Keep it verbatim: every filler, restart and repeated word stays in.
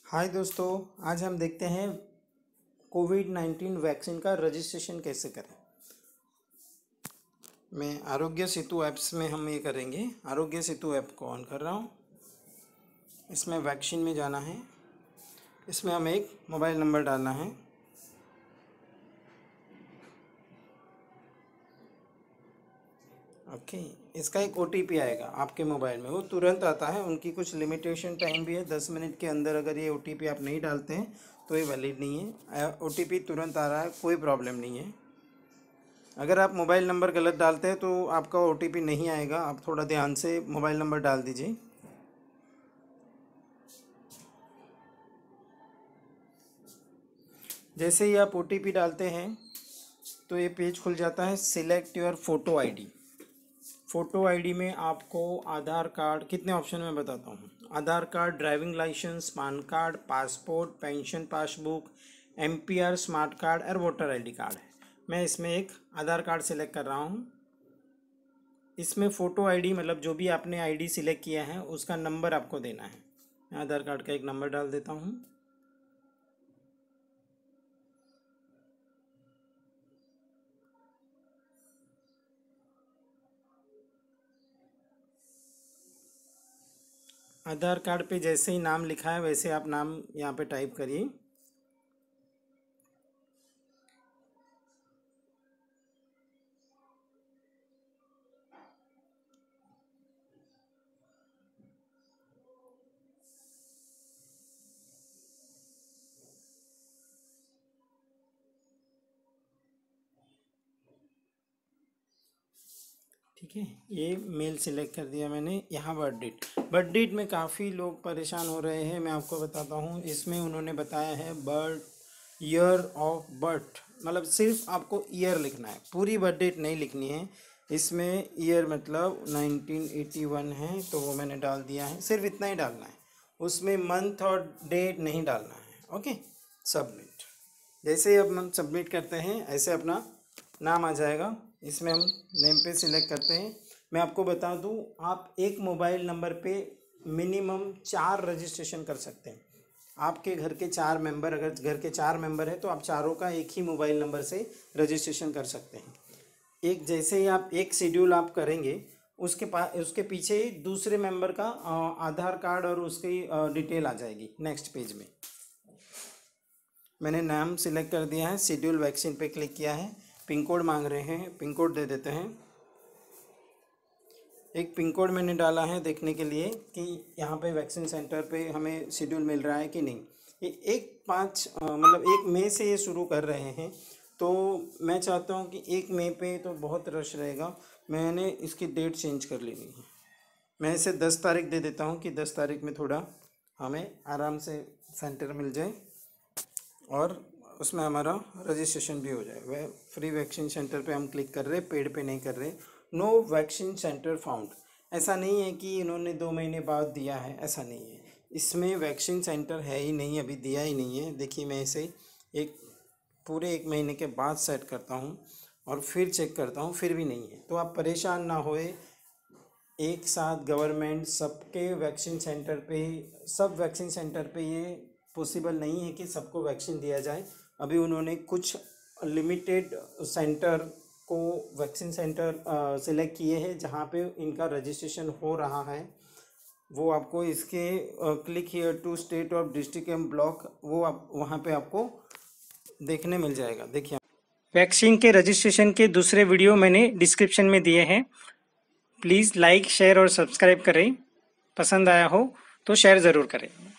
हाय दोस्तों, आज हम देखते हैं कोविड नाइन्टीन वैक्सीन का रजिस्ट्रेशन कैसे करें। मैं आरोग्य सेतु ऐप्स में हम ये करेंगे। आरोग्य सेतु ऐप को ऑन कर रहा हूँ। इसमें वैक्सीन में जाना है। इसमें हमें एक मोबाइल नंबर डालना है। ओके, इसका एक ओटीपी आएगा आपके मोबाइल में, वो तुरंत आता है। उनकी कुछ लिमिटेशन टाइम भी है, दस मिनट के अंदर अगर ये ओटीपी आप नहीं डालते हैं तो ये वैलिड नहीं है। ओटीपी तुरंत आ रहा है, कोई प्रॉब्लम नहीं है। अगर आप मोबाइल नंबर गलत डालते हैं तो आपका ओटीपी नहीं आएगा। आप थोड़ा ध्यान से मोबाइल नंबर डाल दीजिए। जैसे ही आप ओटीपी डालते हैं तो ये पेज खुल जाता है, select your photo ID. Photo ID में आपको आधार कार्ड, कितने ऑप्शन में बताता हूँ। Aadhaar card, driving licence, PAN card, passport, pension passbook, MPR, smart card और वोटर आईडी कार्ड है। मैं इसमें एक आधार कार्ड सिलेक्ट कर रहा हूँ। इसमें फ़ोटो आईडी मतलब जो भी आपने आईडी सिलेक्ट किया है उसका नंबर आपको देना है। मैं आधार कार्ड का एक नंबर डाल देता हूँ। आधार कार्ड पे जैसे ही नाम लिखा है वैसे आप नाम यहाँ पे टाइप करिए। ठीक है, ये मेल सिलेक्ट कर दिया मैंने। यहाँ बर्थ डेट, बर्थ डेट में काफ़ी लोग परेशान हो रहे हैं। मैं आपको बताता हूँ। इसमें उन्होंने बताया है बर्थ ईयर ऑफ बर्थ, मतलब सिर्फ आपको ईयर लिखना है, पूरी बर्थ डेट नहीं लिखनी है। इसमें ईयर मतलब नाइनटीन एटी वन है तो वो मैंने डाल दिया है। सिर्फ इतना ही डालना है, उसमें मंथ और डेट नहीं डालना है। Okay, submit. जैसे ही अब हम सबमिट करते हैं ऐसे अपना नाम आ जाएगा। इसमें हम नेम पे सिलेक्ट करते हैं। मैं आपको बता दूं, आप एक मोबाइल नंबर पे मिनिमम चार रजिस्ट्रेशन कर सकते हैं। आपके घर के चार मेंबर, अगर घर के चार मेंबर हैं तो आप चारों का एक ही मोबाइल नंबर से रजिस्ट्रेशन कर सकते हैं। एक जैसे ही आप एक शेड्यूल आप करेंगे उसके पास उसके पीछे ही दूसरे मेंबर का आधार कार्ड और उसकी डिटेल आ जाएगी नेक्स्ट पेज में। मैंने नाम सिलेक्ट कर दिया है, शेड्यूल वैक्सीन पे क्लिक किया है। पिन कोड मांग रहे हैं, पिन कोड दे देते हैं। एक पिन कोड मैंने डाला है देखने के लिए कि यहाँ पे वैक्सीन सेंटर पे हमें शेड्यूल मिल रहा है कि नहीं। ये एक पाँच मतलब एक मई से ये शुरू कर रहे हैं, तो मैं चाहता हूँ कि एक मई पे तो बहुत रश रहेगा। मैंने इसकी डेट चेंज कर लेनी है। मैं इसे दस तारीख दे देता हूँ कि दस तारीख में थोड़ा हमें आराम से सेंटर मिल जाए और उसमें हमारा रजिस्ट्रेशन भी हो जाए। वह फ्री वैक्सीन सेंटर पे हम क्लिक कर रहे हैं, पेड पे नहीं कर रहे। नो वैक्सीन सेंटर फाउंड, ऐसा नहीं है कि इन्होंने दो महीने बाद दिया है, ऐसा नहीं है। इसमें वैक्सीन सेंटर है ही नहीं, अभी दिया ही नहीं है। देखिए, मैं इसे एक पूरे एक महीने के बाद सेट करता हूँ और फिर चेक करता हूँ, फिर भी नहीं है। तो आप परेशान ना होए, एक साथ गवर्नमेंट सबके वैक्सीन सेंटर पे, सब वैक्सीन सेंटर पे ये पॉसिबल नहीं है कि सबको वैक्सीन दिया जाए। अभी उन्होंने कुछ लिमिटेड सेंटर को वैक्सीन सेंटर सिलेक्ट किए हैं जहाँ पे इनका रजिस्ट्रेशन हो रहा है। वो आपको इसके click here to state of district and block, वो आप वहाँ पे आपको देखने मिल जाएगा। देखिए, वैक्सीन के रजिस्ट्रेशन के दूसरे वीडियो मैंने डिस्क्रिप्शन में दिए हैं। प्लीज़ लाइक, शेयर और सब्सक्राइब करें। पसंद आया हो तो शेयर ज़रूर करें।